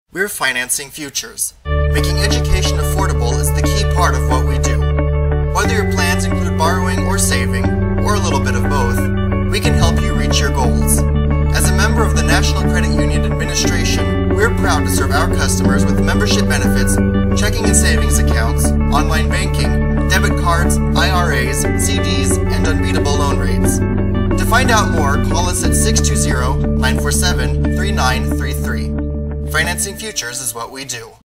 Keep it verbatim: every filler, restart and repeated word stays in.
We're Financing Futures. Making education affordable is the key part of what we do. Whether your plans include borrowing or saving, or a little bit of both, we can help you reach your goals. As a member of the National Credit Union Administration, we're proud to serve our customers with membership benefits, checking and savings accounts, online banking, debit cards, I R As, C Ds, and unbeatable loan rates. To find out more, call us at six two zero, nine four seven, three nine three three. Financing Futures is what we do.